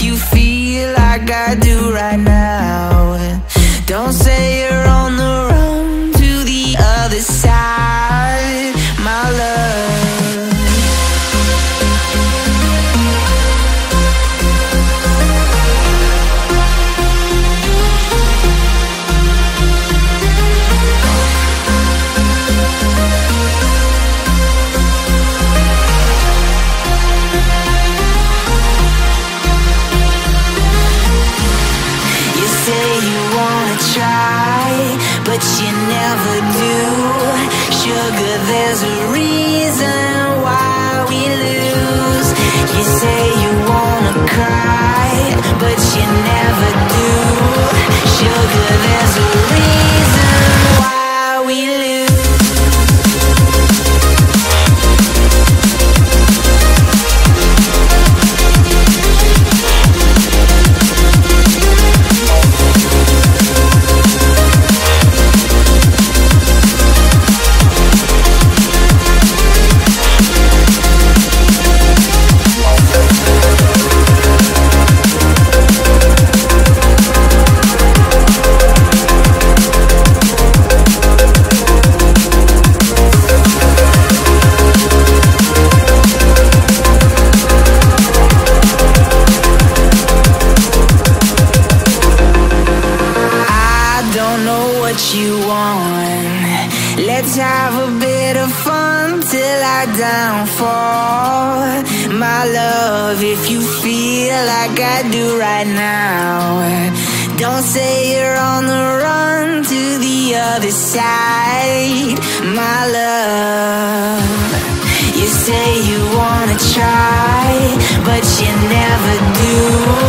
you feel like I do right now. Don't say you're on the run to the other side, my love. But you never do. Sugar, there's a reason why we lose. You say you wanna cry, but you never do. Sugar, there's a reason why we lose. You want. Let's have a bit of fun till I downfall, my love. If you feel like I do right now, don't say you're on the run to the other side, my love. You say you wanna try, but you never do.